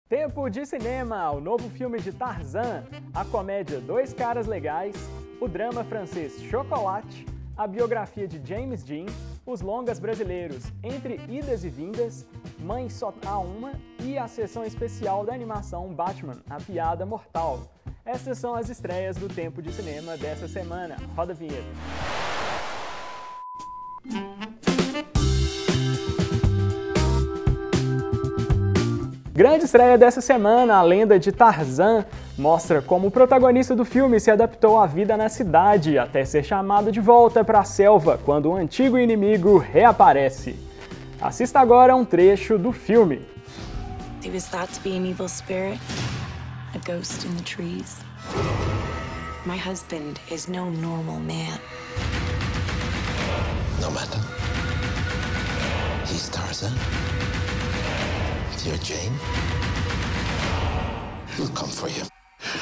Tempo de cinema, o novo filme de Tarzan, a comédia Dois Caras Legais, o drama francês Chocolate, a biografia de James Dean, os longas brasileiros Entre Idas e Vindas, Mãe Só Há Uma e a sessão especial da animação Batman, A Piada Mortal. Essas são as estreias do Tempo de Cinema dessa semana. Roda a vinheta. Grande estreia dessa semana, a lenda de Tarzan mostra como o protagonista do filme se adaptou à vida na cidade, até ser chamado de volta para a selva quando o antigo inimigo reaparece. Assista agora um trecho do filme. He was thought to be an evil spirit, a ghost in the trees. My husband is no normal man. No matter. He's Tarzan. You're Jane. He'll come for you.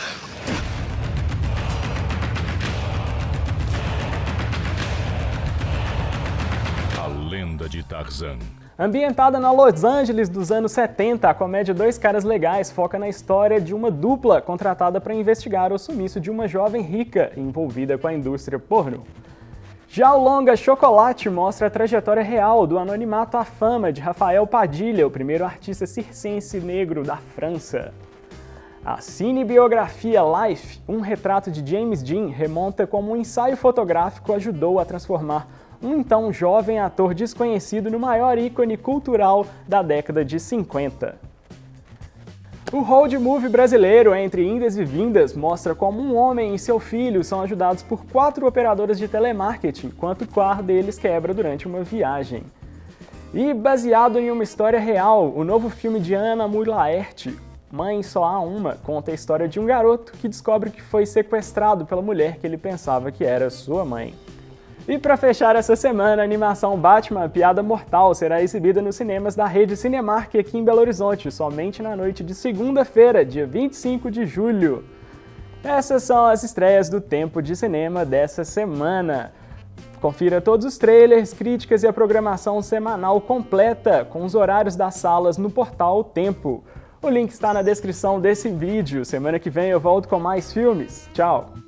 A lenda de Tarzan. Ambientada na Los Angeles dos anos 70, a comédia Dois Caras Legais foca na história de uma dupla contratada para investigar o sumiço de uma jovem rica envolvida com a indústria pornô. Já o longa Chocolate mostra a trajetória real do anonimato à fama de Rafael Padilha, o primeiro artista circense negro da França. A cinebiografia Life, um retrato de James Dean, remonta como um ensaio fotográfico ajudou a transformar um então jovem ator desconhecido no maior ícone cultural da década de 50. O road movie brasileiro Entre Indas e Vindas mostra como um homem e seu filho são ajudados por 4 operadoras de telemarketing, enquanto o carro deles quebra durante uma viagem. E baseado em uma história real, o novo filme de Ana Mulaerte, Mãe Só Há Uma, conta a história de um garoto que descobre que foi sequestrado pela mulher que ele pensava que era sua mãe. E para fechar essa semana, a animação Batman, A Piada Mortal será exibida nos cinemas da rede Cinemark aqui em Belo Horizonte, somente na noite de segunda-feira, dia 25 de julho. Essas são as estreias do Tempo de Cinema dessa semana. Confira todos os trailers, críticas e a programação semanal completa, com os horários das salas no portal Tempo. O link está na descrição desse vídeo. Semana que vem eu volto com mais filmes. Tchau!